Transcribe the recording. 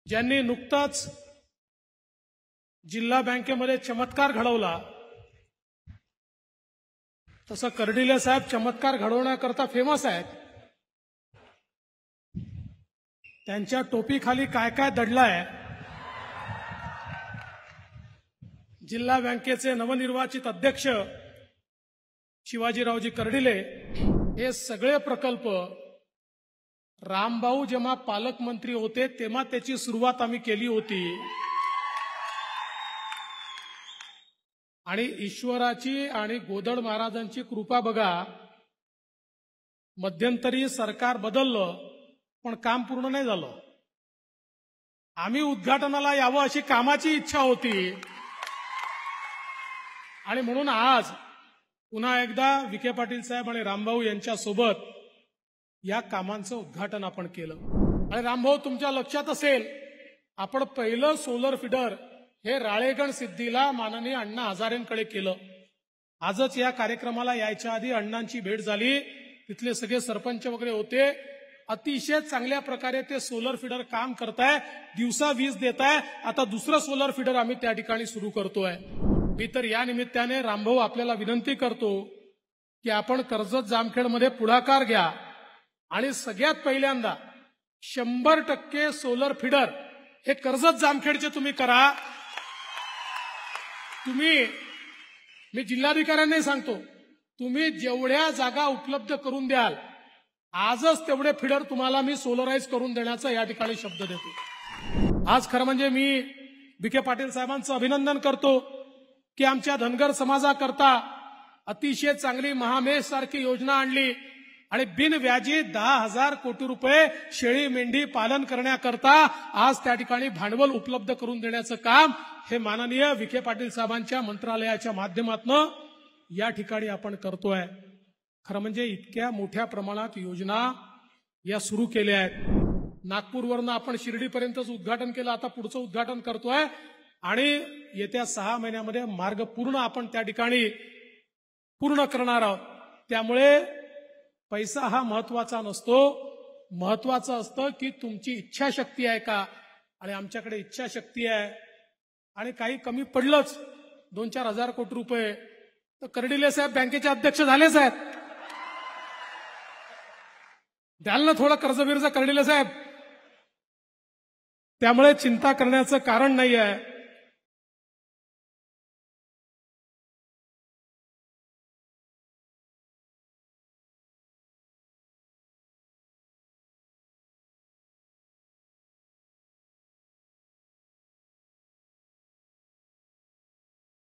ज्यांनी नुकताच जिल्हा बँकेमध्ये चमत्कार घडवला, तसं कर्डिले साहेब चमत्कार घडवण्याकरता फेमस आहेत. त्यांच्या टोपीखाली काय काय दडलाय, जिल्हा बँकेचे नवनिर्वाचित अध्यक्ष शिवाजीरावजी कर्डिले हे सगळे प्रकल्प रामभाऊ जेव्हा पालकमंत्री होते तेव्हा त्याची सुरुवात आम्ही केली होती. आणि ईश्वराची आणि गोदड महाराजांची कृपा बघा, मध्यंतरी सरकार बदललं पण काम पूर्ण नाही झालं. आम्ही उद्घाटनाला यावं अशी कामाची इच्छा होती आणि म्हणून आज पुन्हा एकदा विखे पाटील साहेब आणि रामभाऊ यांच्यासोबत या कामांचं उद्घाटन आपण केलं. आणि रामभाऊ, तुमच्या लक्षात असेल, आपण पहिलं सोलर फीडर हे राळेगण सिद्धीला माननीय अण्णा हजारेंकडे केलं. आजच या कार्यक्रमाला यायच्या आधी अण्णांची भेट झाली, तिथले सगळे सरपंच वगैरे होते. अतिशय चांगल्या प्रकारे ते सोलर फीडर काम करताय, दिवसा वीज देताय. आता दुसरं सोलर फीडर आम्ही त्या ठिकाणी सुरू करतोय. मी तर या निमित्ताने रामभाऊ आपल्याला विनंती करतो की आपण कर्जत जामखेडमध्ये पुढाकार घ्या आणि सगळ्यात पहिल्यांदा 100% सोलर फीडर हे कर्जत जामखेडचे तुम्ही करा. मी जिल्हाधिकाऱ्यांनाही सांगतो, तुम्ही जेवढ्या जागा उपलब्ध करून द्याल, आजच तेवढे फीडर तुम्हाला मी सोलराईज करून देण्याचा या ठिकाणी शब्द देतो. आज खरं म्हणजे मी विखे पाटील साहेबांचं अभिनंदन करतो की आमच्या धनगर समाजाकरता अतिशय चांगली महामेश सारखी योजना आणली आणि बिनव्याजी 10,000 कोटी रुपये शेळी मेंढी पालन करण्याकरता आज त्या ठिकाणी भांडवल उपलब्ध करून देण्याचं काम हे माननीय विखे पाटील साहेबांच्या मंत्रालयाच्या माध्यमातून या ठिकाणी आपण करतोय. खरं म्हणजे इतक्या मोठ्या प्रमाणात योजना या सुरू केल्या आहेत. नागपूरवरनं आपण शिर्डीपर्यंतच उद्घाटन केलं, आता पुढचं उद्घाटन करतोय आणि येत्या 6 महिन्यामध्ये मार्ग पूर्ण आपण त्या ठिकाणी पूर्ण करणार आहोत. त्यामुळे पैसा हा महत्वाचा नसतो, महत्वाचं असतं की तुमची इच्छाशक्ती आहे का. आणि आमच्याकडे इच्छाशक्ती आहे. आणि काही कमी पडलंच 2-4 हजार कोटी रुपये तर कर्डिले साहेब बँकेचे अध्यक्ष झालेच आहेत. द्याल ना थोडं कर्ज बिर्ज कर्डिले साहेब. त्यामुळे चिंता करण्याचं कारण नाही आहे.